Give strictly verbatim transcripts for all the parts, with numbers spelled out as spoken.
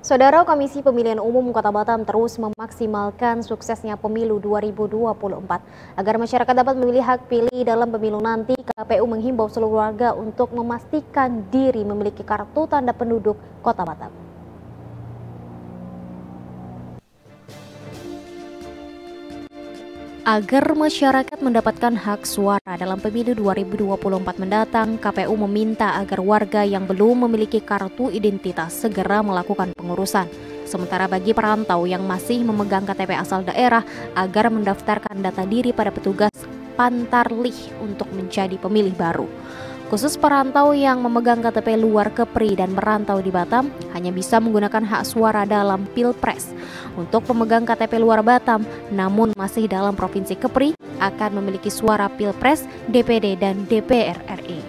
Saudara, Komisi Pemilihan Umum Kota Batam terus memaksimalkan suksesnya pemilu dua ribu dua puluh empat. Agar masyarakat dapat memilih hak pilih dalam pemilu nanti, K P U menghimbau seluruh warga untuk memastikan diri memiliki kartu tanda penduduk Kota Batam. Agar masyarakat mendapatkan hak suara dalam pemilu dua ribu dua puluh empat mendatang, K P U meminta agar warga yang belum memiliki kartu identitas segera melakukan pengurusan. Sementara bagi perantau yang masih memegang K T P asal daerah, agar mendaftarkan data diri pada petugas Pantarlih untuk menjadi pemilih baru. Khusus perantau yang memegang K T P luar Kepri dan merantau di Batam hanya bisa menggunakan hak suara dalam Pilpres. Untuk pemegang K T P luar Batam namun masih dalam Provinsi Kepri akan memiliki suara Pilpres, D P D dan D P R R I.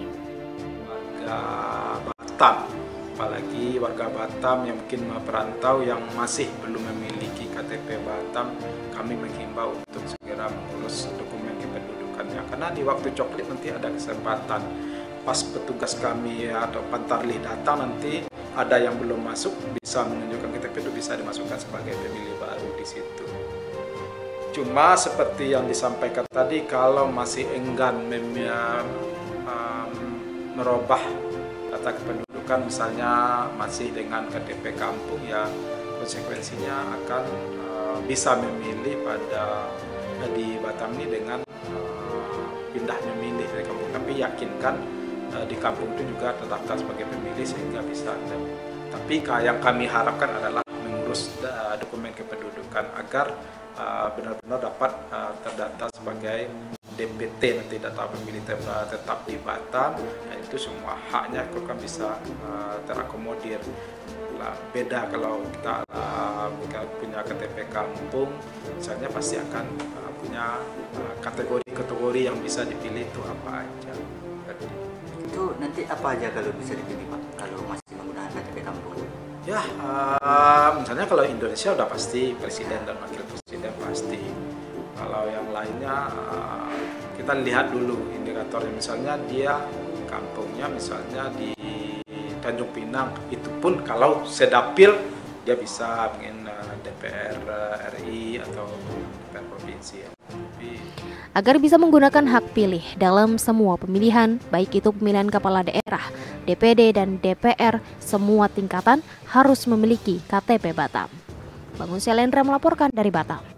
Warga Batam, apalagi warga Batam yang mungkin perantau yang masih belum memiliki K T P Batam, kami menghimbau untuk segera mengurus dokumen kependudukannya, karena di waktu coklit nanti ada kesempatan pas petugas kami atau Pantarlih datang, nanti ada yang belum masuk bisa menunjukkan K T P itu bisa dimasukkan sebagai pemilih baru di situ. Cuma seperti yang disampaikan tadi, kalau masih enggan mem um, merubah data kependudukan, misalnya masih dengan K T P kampung, ya konsekuensinya akan uh, bisa memilih pada uh, di Batam ini dengan uh, pindah memilih dari kampung, tapi yakinkan di kampung itu juga terdaftar sebagai pemilih sehingga bisa. Tapi yang kami harapkan adalah mengurus dokumen kependudukan agar benar-benar dapat terdaftar sebagai D P T, nanti data pemilih tetap di Batam, dan itu semua haknya kan bisa terakomodir. Beda kalau kita punya K T P kampung, misalnya pasti akan punya kategori-kategori yang bisa dipilih itu apa aja. Itu nanti apa aja kalau bisa dipilih Pak, kalau masih menggunakan K T P kampung? Ya, uh, misalnya kalau Indonesia udah pasti presiden dan wakil presiden pasti. Kalau yang lainnya uh, kita lihat dulu indikatornya, misalnya dia kampungnya misalnya di Tanjung Pinang, itu pun kalau sedapil dia bisa mungkin uh, D P R R I atau D P R provinsi. Ya. Agar bisa menggunakan hak pilih dalam semua pemilihan, baik itu pemilihan kepala daerah, D P D dan D P R, semua tingkatan harus memiliki K T P Batam. Bangun Selendra melaporkan dari Batam.